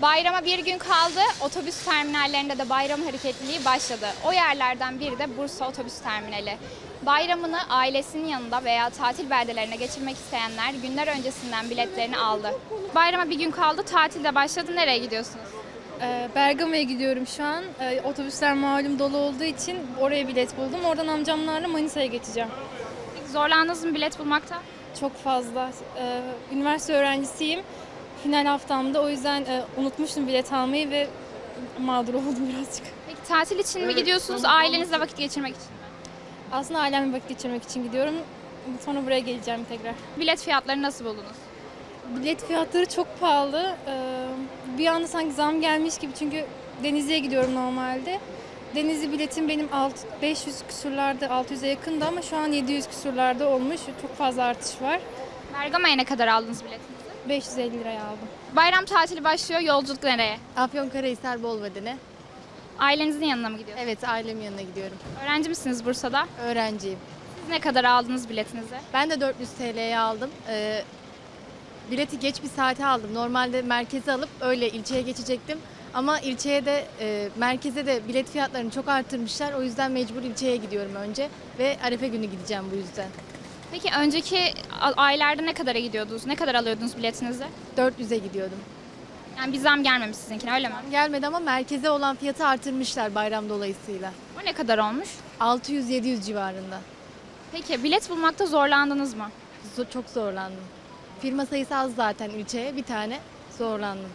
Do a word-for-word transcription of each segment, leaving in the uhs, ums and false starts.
Bayrama bir gün kaldı. Otobüs terminallerinde de bayram hareketliliği başladı. O yerlerden biri de Bursa Otobüs Terminali. Bayramını ailesinin yanında veya tatil beldelerine geçirmek isteyenler günler öncesinden biletlerini aldı. Bayrama bir gün kaldı, tatil de başladı. Nereye gidiyorsunuz? Ee, Bergama'ya gidiyorum şu an. Ee, otobüsler malum dolu olduğu için oraya bilet buldum. Oradan amcamlarla Manisa'ya geçeceğim. Peki zorlandınız mı bilet bulmakta? Çok fazla. Ee, üniversite öğrencisiyim. Final haftamda o yüzden e, unutmuştum bilet almayı ve mağdur oldum birazcık. Peki tatil için mi gidiyorsunuz, ailenizle vakit geçirmek için mi? Aslında ailemle vakit geçirmek için gidiyorum. Sonra buraya geleceğim tekrar. Bilet fiyatları nasıl buldunuz? Bilet fiyatları çok pahalı. Ee, bir anda sanki zam gelmiş gibi çünkü Denizli'ye gidiyorum normalde. Denizli biletim benim beş yüz küsurlarda, altı yüze yakındı ama şu an yedi yüz küsurlarda olmuş. Çok fazla artış var. Bergama'ya ne kadar aldınız biletinizi? beş yüz elli liraya aldım. Bayram tatili başlıyor, yolculuk nereye? Afyonkarahisar Bolvadin'e. Ailenizin yanına mı gidiyorsunuz? Evet, ailemin yanına gidiyorum. Öğrenci misiniz Bursa'da? Öğrenciyim. Siz ne kadar aldınız biletinizi? Ben de dört yüz T L'ye aldım. Ee, bileti geç bir saate aldım. Normalde merkeze alıp öyle ilçeye geçecektim. Ama ilçeye de e, merkeze de bilet fiyatlarını çok artırmışlar. O yüzden mecbur ilçeye gidiyorum önce ve Arefe günü gideceğim bu yüzden. Peki önceki a- aylarda ne kadara gidiyordunuz? Ne kadar alıyordunuz biletinizi? dört yüze gidiyordum. Yani bir zam gelmemiş sizinkine, öyle mi? Gelmedi ama merkeze olan fiyatı artırmışlar bayram dolayısıyla. O ne kadar olmuş? altı yüz yedi yüz civarında. Peki bilet bulmakta zorlandınız mı? Zo- çok zorlandım. Firma sayısı az zaten ilçeye, bir tane zorlandım.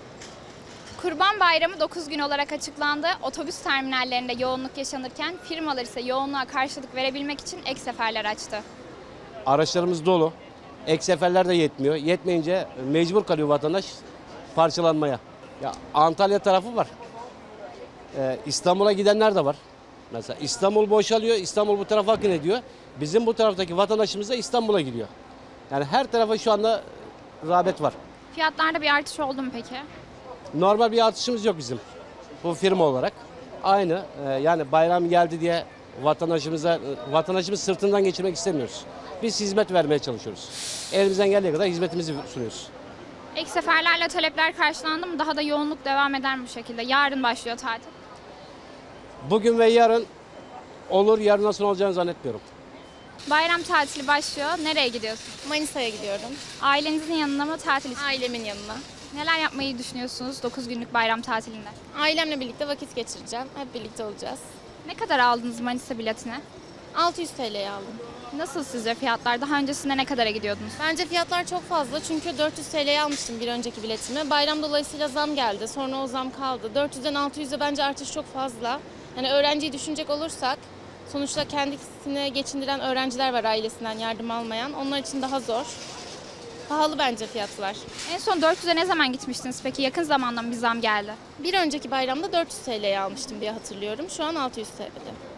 Kurban Bayramı dokuz gün olarak açıklandı. Otobüs terminallerinde yoğunluk yaşanırken firmalar ise yoğunluğa karşılık verebilmek için ek seferler açtı. Araçlarımız dolu. Ek seferler de yetmiyor. Yetmeyince mecbur kalıyor vatandaş parçalanmaya. Ya Antalya tarafı var. Ee, İstanbul'a gidenler de var. Mesela İstanbul boşalıyor, İstanbul bu tarafa akın ediyor. Bizim bu taraftaki vatandaşımız da İstanbul'a gidiyor. Yani her tarafa şu anda rağbet var. Fiyatlarda bir artış oldu mu peki? Normal bir artışımız yok bizim bu firma olarak. Aynı e, yani bayram geldi diye vatandaşımıza e, vatandaşımız sırtından geçirmek istemiyoruz. Biz hizmet vermeye çalışıyoruz. Elimizden geldiği kadar hizmetimizi sunuyoruz. Ek seferlerle talepler karşılandı mı? Daha da yoğunluk devam eder mi bu şekilde? Yarın başlıyor tatil. Bugün ve yarın olur, yarın nasıl olacağını zannetmiyorum. Bayram tatili başlıyor. Nereye gidiyorsunuz? Manisa'ya gidiyorum. Ailenizin yanına mı, tatil için? Ailemin yanına. Neler yapmayı düşünüyorsunuz dokuz günlük bayram tatilinde? Ailemle birlikte vakit geçireceğim. Hep birlikte olacağız. Ne kadar aldınız Manisa biletini? altı yüz T L'ye aldım. Nasıl sizce fiyatlar? Daha öncesinde ne kadara gidiyordunuz? Bence fiyatlar çok fazla çünkü dört yüz T L'ye almıştım bir önceki biletimi. Bayram dolayısıyla zam geldi. Sonra o zam kaldı. dört yüzden altı yüze bence artış çok fazla. Yani öğrenciyi düşünecek olursak sonuçta kendisini geçindiren öğrenciler var ailesinden yardım almayan. Onlar için daha zor. Pahalı bence fiyatlar. En son dört yüze ne zaman gitmiştiniz peki? Yakın zamanda mı bir zam geldi? Bir önceki bayramda dört yüz T L'ye almıştım diye hatırlıyorum. Şu an altı yüz T L'de.